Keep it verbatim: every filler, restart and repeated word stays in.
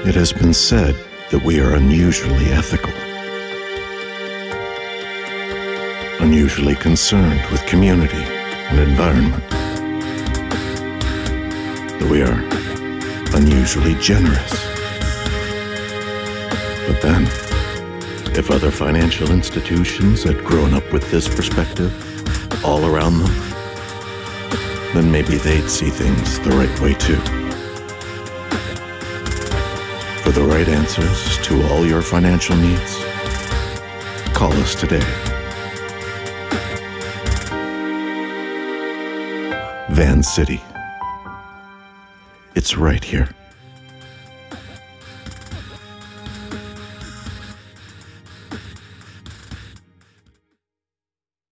It has been said that we are unusually ethical, unusually concerned with community and environment, that we are unusually generous. But then, if other financial institutions had grown up with this perspective all around them, then maybe they'd see things the right way too. For the right answers to all your financial needs, call us today. Vancity. It's right here.